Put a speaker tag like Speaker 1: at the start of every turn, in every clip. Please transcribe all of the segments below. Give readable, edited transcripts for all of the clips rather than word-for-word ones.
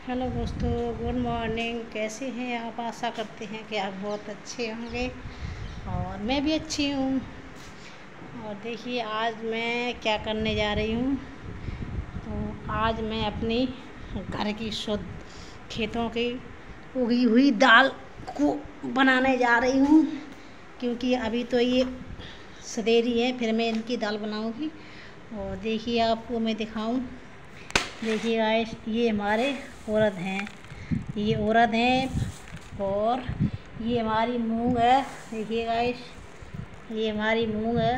Speaker 1: Hello दोस्तों, good morning. कैसे हैं आप? आशा करते हैं कि आप बहुत अच्छे होंगे और मैं भी अच्छी हूँ। और देखिए आज मैं क्या करने जा रही हूँ। तो आज मैं अपनी घर की शुद्ध खेतों की उगी हुई दाल को बनाने जा रही हूँ, क्योंकि अभी तो ये सवेरी है, फिर मैं इनकी दाल बनाऊँगी। और देखिए आपको मैं दिखाऊँ। देखिए गाइस, ये हमारे उड़द हैं, ये उड़द हैं। और ये हमारी मूंग है। देखिए गाइस, ये हमारी मूंग है।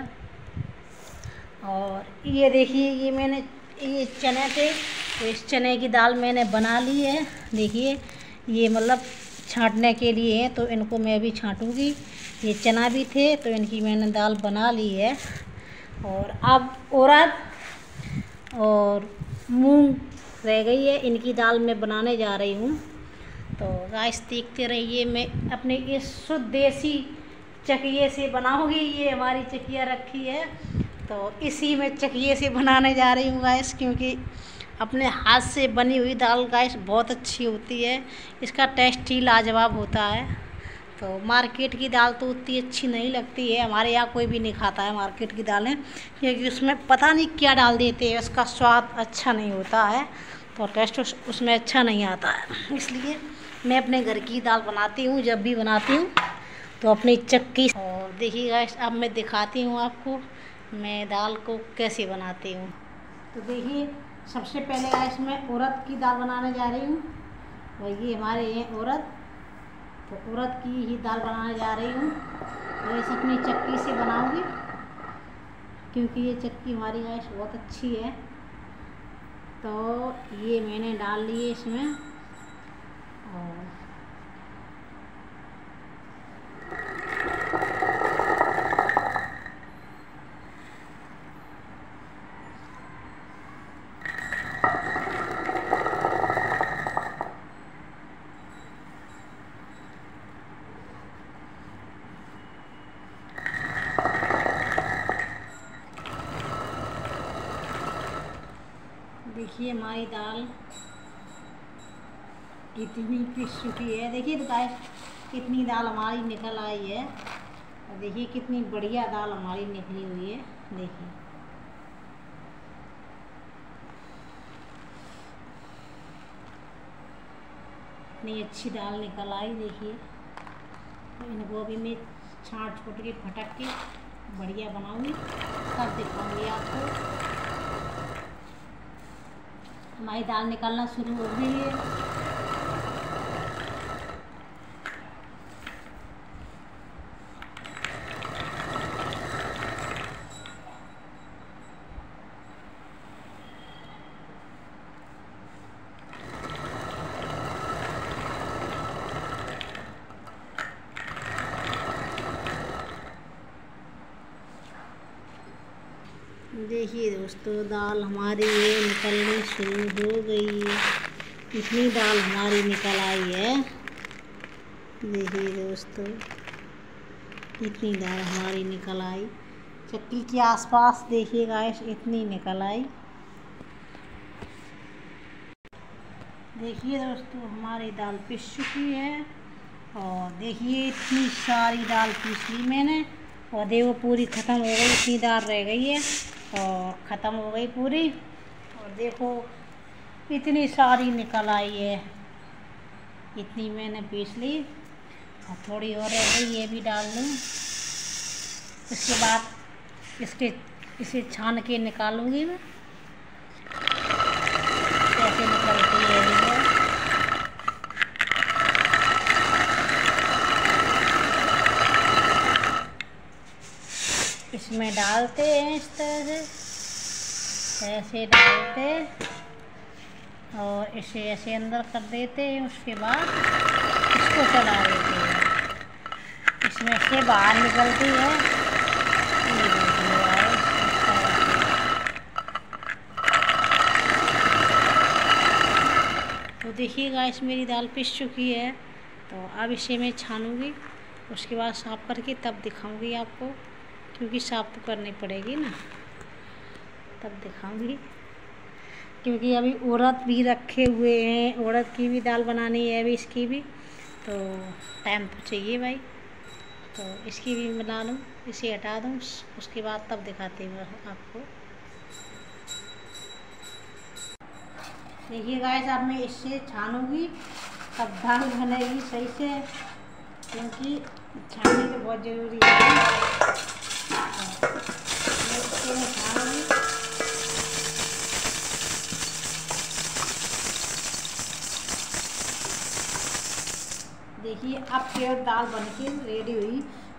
Speaker 1: और ये देखिए, ये चने थे, तो इस चने की दाल मैंने बना ली है। देखिए ये मतलब छांटने के लिए है, तो इनको मैं भी छांटूंगी। ये चना भी थे, तो इनकी मैंने दाल बना ली है। और अब उड़द और मूंग रह गई है, इनकी दाल मैं बनाने जा रही हूँ। तो गाइस देखते रहिए, मैं अपने इस शुद्ध देसी चकिए से बनाऊंगी। ये हमारी चकिया रखी है, तो इसी में चकिए से बनाने जा रही हूँ गाइस, क्योंकि अपने हाथ से बनी हुई दाल गाइस बहुत अच्छी होती है। इसका टेस्ट ही लाजवाब होता है। तो मार्केट की दाल तो उतनी अच्छी नहीं लगती है। हमारे यहाँ कोई भी नहीं खाता है मार्केट की दालें, क्योंकि उसमें पता नहीं क्या डाल देते हैं, उसका स्वाद अच्छा नहीं होता है, तो टेस्ट उसमें अच्छा नहीं आता है। इसलिए मैं अपने घर की दाल बनाती हूँ। जब भी बनाती हूँ तो अपनी चक्की। और देखिए गाइस, अब मैं दिखाती हूँ आपको मैं दाल को कैसे बनाती हूँ। तो देखिए, सबसे पहले गाइस मैं उड़द की दाल बनाने जा रही हूँ। और ये हमारे हैं उड़द, तो उड़द की ही दाल बनाने जा रही हूँ। और इसे अपनी चक्की से बनाऊँगी, क्योंकि ये चक्की हमारी गाइस बहुत अच्छी है। तो ये मैंने डाल लिए इसमें। और देखिए हमारी दाल कितनी पिस चुकी है। देखिए तो गाइस, कितनी दाल हमारी निकल आई है। और देखिए कितनी बढ़िया दाल हमारी निकली हुई है। देखिए इतनी अच्छी दाल निकल आई। देखिए, तो इनको अभी मैं छाँट छूट के फटक के बढ़िया बनाऊंगी, तब दिखाऊंगी आपको। हमारी दाल निकलना शुरू हो गई है। देखिए दोस्तों, दाल हमारी ये निकलनी शुरू हो गई है। इतनी दाल हमारी निकल आई है। देखिए दोस्तों, इतनी दाल हमारी निकल आई। चक्की के आसपास देखिए गाइस, इतनी निकल आई। देखिए दोस्तों, हमारी दाल पिस चुकी है। और देखिए इतनी सारी दाल पीस ली मैंने, और देखो पूरी ख़त्म हो गई। इतनी दाल रह गई है और ख़त्म हो गई पूरी। और देखो इतनी सारी निकल आई है। इतनी मैंने पीस ली, और थोड़ी और रह गई, ये भी डाल दूँ। इसके बाद इसे छान के निकालूंगी मैं, कैसे निकलती है ये। इसमें डालते हैं इस तरह से, ऐसे डालते और इसे ऐसे अंदर कर देते हैं। उसके बाद इसको चला देते हैं, इसमें से बाहर निकलती है। ये देखिए गाइस, इस तरह से। तो देखिए गाइस, मेरी दाल पिस चुकी है। तो अब इसे मैं छानूंगी, उसके बाद साफ़ करके तब दिखाऊंगी आपको, क्योंकि साफ़ तो करनी पड़ेगी ना, तब दिखाऊंगी। क्योंकि अभी उड़द भी रखे हुए हैं, उड़द की भी दाल बनानी है अभी, इसकी भी तो टाइम तो चाहिए भाई। तो इसकी भी बना लूँ, इसे हटा दूँ, उसके बाद तब दिखाती हूँ आपको। देखिए गाइस, अब मैं इससे छानूंगी तब दाल बनेगी सही से, क्योंकि छानने की बहुत ज़रूरी है। इसको मैं छानूंगी। देखिए अब प्योर दाल बनके रेडी हुई।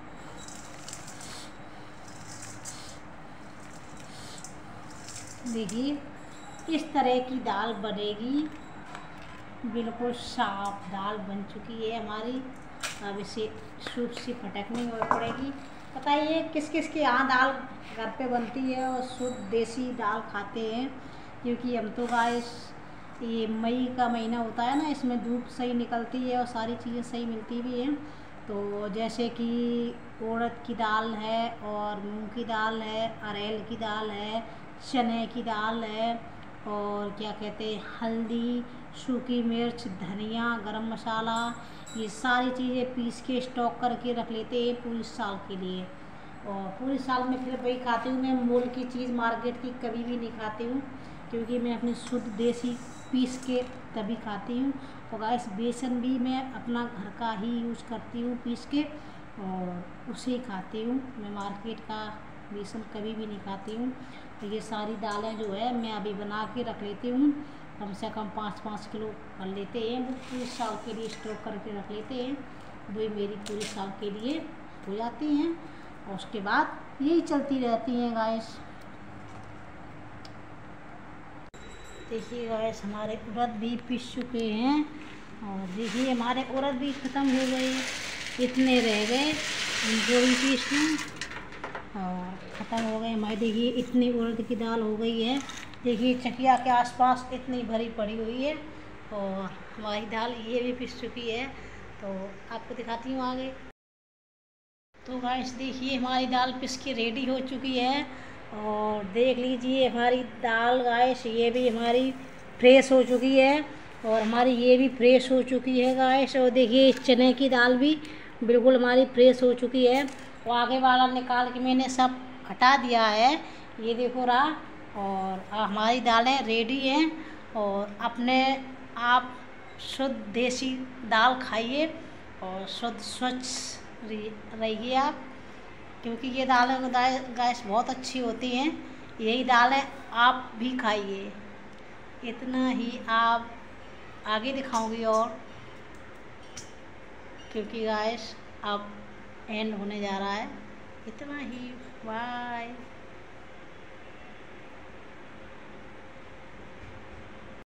Speaker 1: देखिए इस तरह की दाल बनेगी, बिल्कुल साफ दाल बन चुकी है हमारी। अब इसे सूप से फटकनी और पड़ेगी। बताइए किस किस के यहाँ दाल घर पे बनती है और शुद्ध देसी दाल खाते हैं, क्योंकि हम तो गाइस ये मई का महीना होता है ना, इसमें धूप सही निकलती है और सारी चीज़ें सही मिलती भी हैं। तो जैसे कि उड़द की दाल है और मूंग की दाल है, अरहर की दाल है, चने की दाल है, और क्या कहते हैं हल्दी, सूखी मिर्च, धनिया, गरम मसाला, ये सारी चीज़ें पीस के स्टॉक करके रख लेते हैं पूरी साल के लिए। और पूरी साल में फिर वही खाती हूँ मैं, मोल की चीज़ मार्केट की कभी भी नहीं खाती हूँ, क्योंकि मैं अपनी शुद्ध देसी पीस के तभी खाती हूँ। और गाइस बेसन भी मैं अपना घर का ही यूज़ करती हूँ पीस के, और उसे ही खाती हूँ, मैं मार्केट का बेसन कभी भी नहीं खाती हूँ। तो ये सारी दालें जो है मैं अभी बना के रख लेती हूँ, कम से कम 5-5 किलो कर लेते हैं, वो पूरी साल के लिए स्टॉक करके रख लेते हैं, वही मेरी पूरी साल के लिए हो जाती हैं। और उसके बाद यही चलती रहती हैं गाइस। देखिए गाइस हमारे उड़द भी पीस चुके हैं, और देखिए हमारे उड़द भी ख़त्म हो गए, इतने रह गए, उनको भी पीस लूँ और ख़त्म हो गए हमारे। देखिए इतनी उड़द की दाल हो गई है, देखिए चकिया के आसपास इतनी भरी पड़ी हुई है, और हमारी दाल ये भी पिस चुकी है। तो आपको दिखाती हूँ आगे। तो गाइस देखिए हमारी दाल पिस के रेडी हो चुकी है, और देख लीजिए हमारी दाल गाइस ये भी हमारी फ्रेश हो चुकी है, और हमारी ये भी फ्रेश हो चुकी है गाइस। और देखिए इस चने की दाल भी बिल्कुल हमारी फ्रेश हो चुकी है, और आगे वाला निकाल के मैंने सब हटा दिया है, ये देखो रहा। और हमारी दालें रेडी हैं, और अपने आप शुद्ध देसी दाल खाइए और शुद्ध स्वच्छ रहिए आप, क्योंकि ये दालें गैस बहुत अच्छी होती हैं। यही दालें आप भी खाइए। इतना ही आप आगे दिखाऊंगी, और क्योंकि गैस अब एंड होने जा रहा है। इतना ही, बाय।